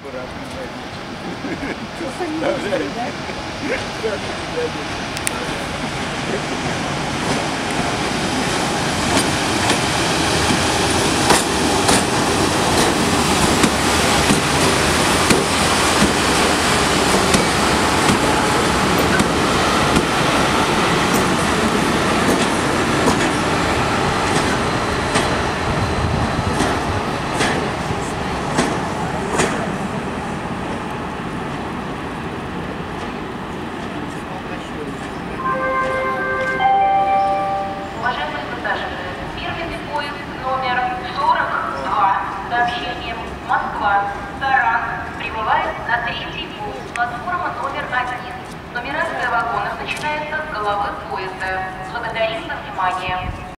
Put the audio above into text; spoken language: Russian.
Аккуратно задничек. Просто не видели, да? Уважаемые пассажиры, первый поезд номер 42 с сообщением Москва-Саранск прибывает на третий пункт платформа номер 1. Нумерация вагонов начинается с головы поезда. Благодарим за внимание.